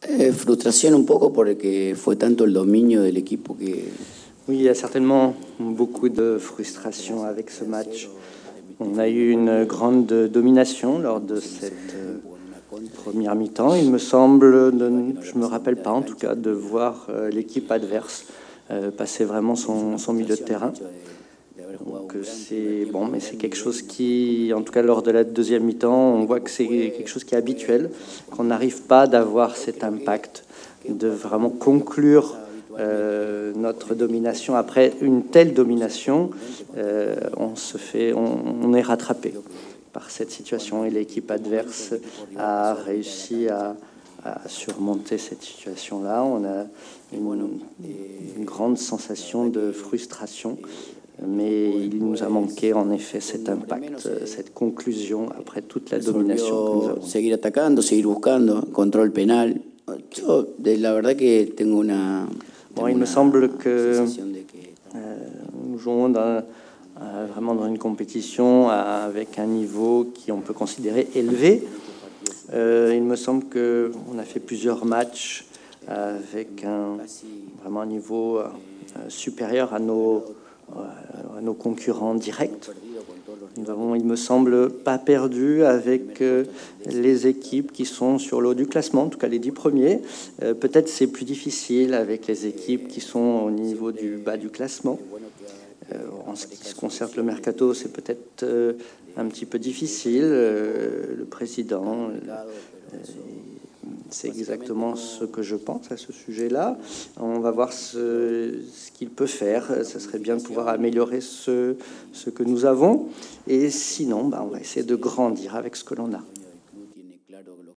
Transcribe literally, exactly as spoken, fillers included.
Eh, frustración un poco porque fue tanto el dominio del equipo que... Oui, il y a certainement beaucoup de frustration avec ce match. On a eu une grande domination lors de cette euh, première mi-temps. Il me semble, de, je ne me rappelle pas en tout cas, de voir euh, l'équipe adverse euh, passer vraiment son, son milieu de terrain. Donc c'est bon, mais c'est quelque chose qui, en tout cas lors de la deuxième mi-temps, on voit que c'est quelque chose qui est habituel, qu'on n'arrive pas d'avoir cet impact, de vraiment conclure euh, notre domination. Après une telle domination, euh, on se fait, on, on est rattrapé par cette situation et l'équipe adverse a réussi à, à surmonter cette situation-là. On a une, une grande sensation de frustration. Mais il nous a manqué en effet cet impact, cette conclusion après toute la domination que nous avons. Seguir atacando, seguir buscando, contrôle pénal. Yo, de la verdad que tengo una... Bon, il me semble que euh, nous jouons dans, euh, vraiment dans une compétition avec un niveau qui on peut considérer élevé. Euh, il me semble qu'on a fait plusieurs matchs avec un, vraiment un niveau euh, supérieur à nos... à nos concurrents directs. Nous avons, il me semble, pas perdu avec euh, les équipes qui sont sur le haut du classement, en tout cas les dix premiers. Euh, peut-être c'est plus difficile avec les équipes qui sont au niveau du bas du classement. Euh, en ce qui se concerne le mercato, c'est peut-être euh, un petit peu difficile. Euh, le président... Euh, C'est exactement ce que je pense à ce sujet-là. On va voir ce, ce qu'il peut faire. Ce serait bien de pouvoir améliorer ce, ce que nous avons. Et sinon, bah, on va essayer de grandir avec ce que l'on a.